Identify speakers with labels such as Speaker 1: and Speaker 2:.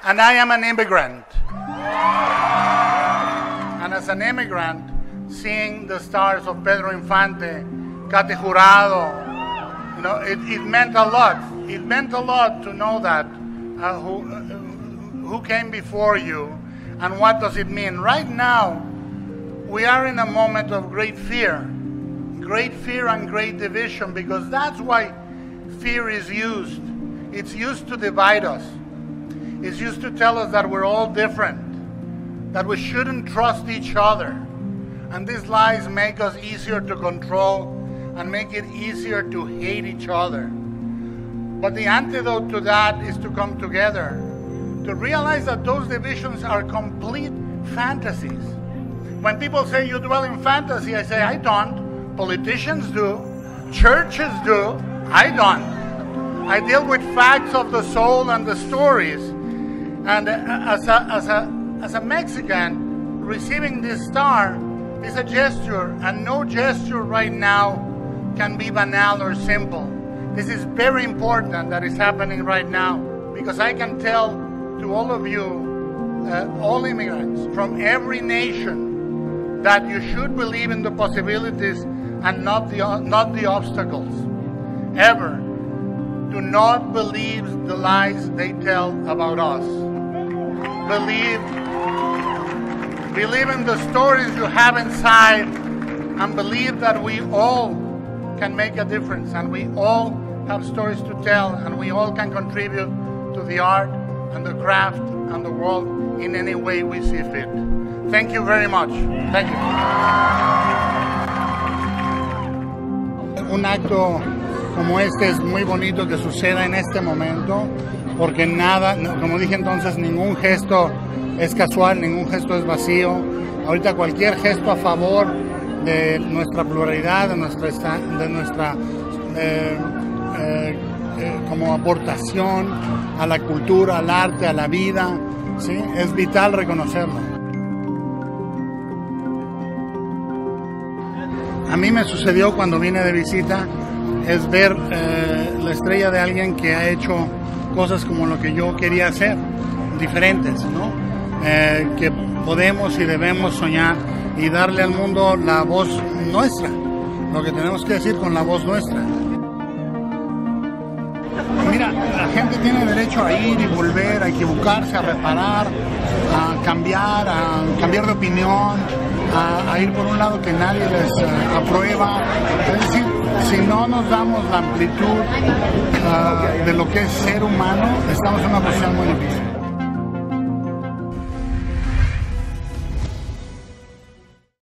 Speaker 1: And I am an immigrant. And as an immigrant, seeing the stars of Pedro Infante, Cate Jurado, you know, it meant a lot. It meant a lot to know that who came before you and what does it mean. Right now, we are in a moment of great fear and great division, because that's why fear is used. It's used to divide us. It's used to tell us that we're all different, that we shouldn't trust each other. And these lies make us easier to control and make it easier to hate each other. But the antidote to that is to come together, to realize that those divisions are complete fantasies. When people say you dwell in fantasy, I say I don't. Politicians do. Churches do. I don't. I deal with facts of the soul and the stories. And as a Mexican, receiving this star is a gesture, and no gesture right now can be banal or simple. This is very important that is happening right now, because I can tell to all of you, all immigrants from every nation, that you should believe in the possibilities and not the obstacles. Ever. Do not believe the lies they tell about us. Believe in the stories you have inside, and believe that we all can make a difference, and we all have stories to tell, and we all can contribute to the art and the craft and the world in any way we see fit. Thank you very much. Thank you. Un acto como este es muy bonito que suceda en este momento, porque nada, como dije entonces, ningún gesto es casual, ningún gesto es vacío. Ahorita cualquier gesto a favor de nuestra pluralidad, de nuestra como aportación a la cultura, al arte, a la vida, ¿sí? Es vital reconocerlo. A mí me sucedió cuando vine de visita, es ver la estrella de alguien que ha hecho cosas como lo que yo quería hacer, diferentes, ¿no? Que podemos y debemos soñar y darle al mundo la voz nuestra, lo que tenemos que decir con la voz nuestra. Mira, la gente tiene derecho a ir y volver, a equivocarse, a reparar, a cambiar de opinión, a ir por un lado que nadie les aprueba. Es decir, si no nos damos la amplitud de lo que es ser humano, estamos en una posición muy difícil.